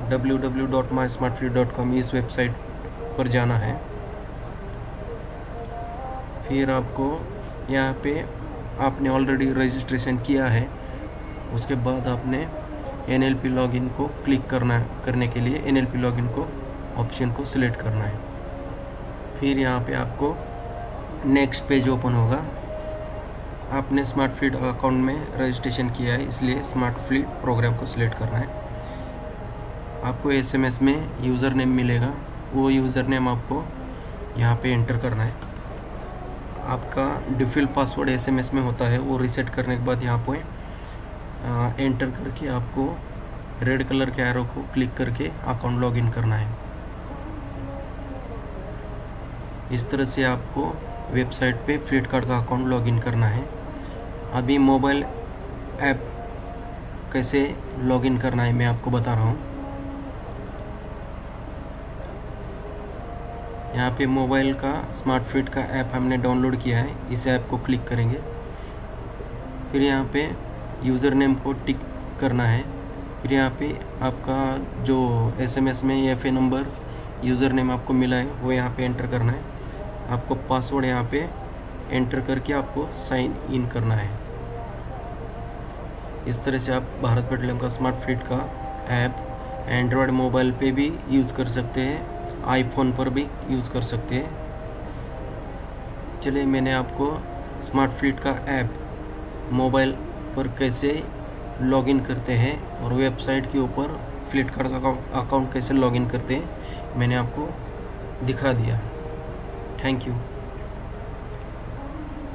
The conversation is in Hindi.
www.mysmartfleet.com इस वेबसाइट पर जाना है। फिर आपको यहाँ पे आपने ऑलरेडी रजिस्ट्रेशन किया है, उसके बाद आपने NLP लॉगिन को क्लिक करने के लिए NLP लॉगिन को ऑप्शन को सिलेक्ट करना है। फिर यहाँ पे आपको नेक्स्ट पेज ओपन होगा। आपने स्मार्ट फ्लीट अकाउंट में रजिस्ट्रेशन किया है, इसलिए स्मार्ट फ्लीट प्रोग्राम को सिलेक्ट करना है। आपको SMS में यूज़र नेम मिलेगा, वो यूज़र नेम आपको यहाँ पे एंटर करना है। आपका डिफ़ॉल्ट पासवर्ड SMS में होता है, वो रीसेट करने के बाद यहाँ पे एंटर करके आपको रेड कलर के एरो को क्लिक करके अकाउंट लॉगिन करना है। इस तरह से आपको वेबसाइट पे फ्लिपकार्ट का अकाउंट लॉगिन करना है। अभी मोबाइल ऐप कैसे लॉगिन करना है मैं आपको बता रहा हूँ। यहाँ पे मोबाइल का स्मार्ट फ्लीट का ऐप हमने डाउनलोड किया है, इस ऐप को क्लिक करेंगे। फिर यहाँ पे यूज़र नेम को टिक करना है। फिर यहाँ पे आपका जो SMS में या फिर नंबर यूज़र नेम आपको मिला है वो यहाँ पे एंटर करना है। आपको पासवर्ड यहाँ पे एंटर करके आपको साइन इन करना है। इस तरह से आप भारत पेट्रोलियम का स्मार्ट फ्लीट का ऐप एंड्रॉयड मोबाइल पे भी यूज़ कर सकते हैं, आईफोन पर भी यूज़ कर सकते हैं। चलिए, मैंने आपको स्मार्ट फ्लीट का ऐप मोबाइल पर कैसे लॉगिन करते हैं और वेबसाइट के ऊपर फ्लिपकार्ट का अकाउंट कैसे लॉगिन करते हैं मैंने आपको दिखा दिया। Thank you.